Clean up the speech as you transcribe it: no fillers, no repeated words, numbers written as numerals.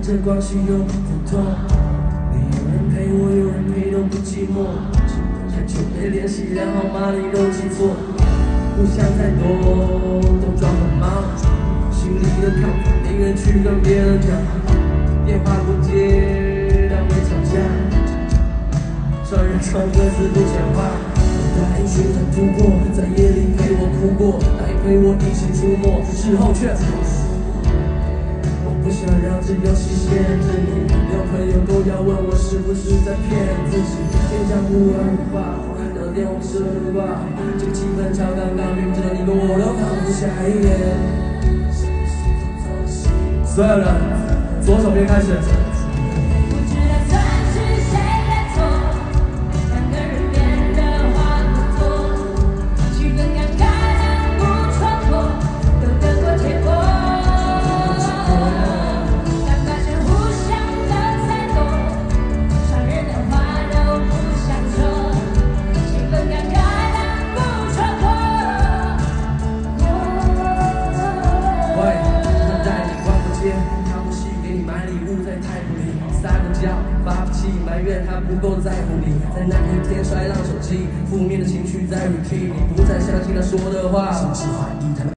这关系有苦痛。你有人陪我，有人陪都不寂寞。太久没联系，连号码你都记错。不想太多，都装很忙。心里的抗拒宁愿去跟别人讲。电话不接，当没吵架。双人床各自不讲话。答应学着度过，在夜里陪我哭过，答应陪我一起出没，事后却。不想让这游戏限制你，连朋友都要问我是不是在骗自己。天下无二吧，换个电话是吧？这个气氛超尴尬，明着你跟我都看不下一眼。所有人，左手边开始。发不起埋怨他不够在乎你，在那一天摔烂手机，负面的情绪在 repeat， 你不再相信他说的话。